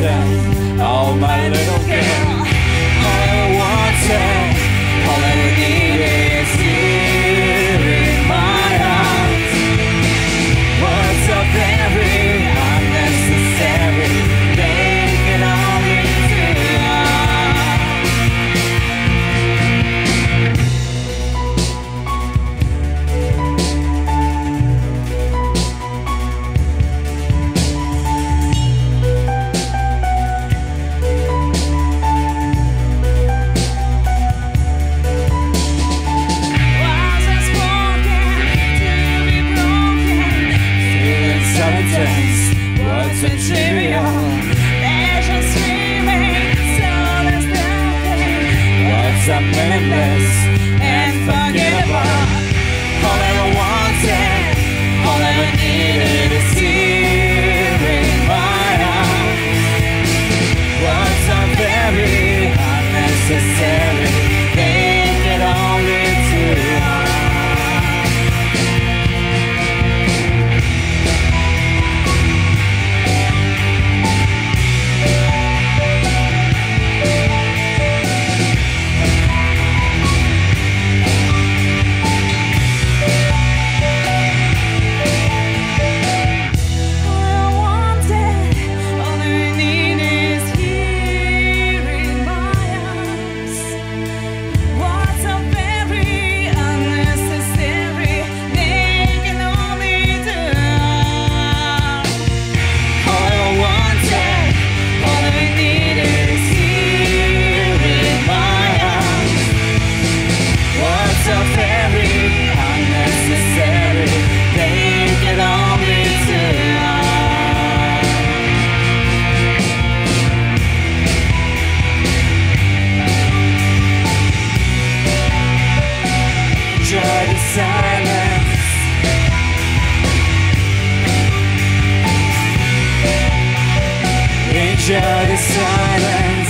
wanted, oh my little girl. All I ever wanted, all I ever needed is here in my arms. Words are very unnecessary, they can only do. Words are trivial, they're just dreaming, so there's nothing. Words are meaningless and forgettable. All I ever wanted, all I ever needed is here in my arms. Words are very unnecessary, they can only do. Enjoy the silence. Enjoy the silence.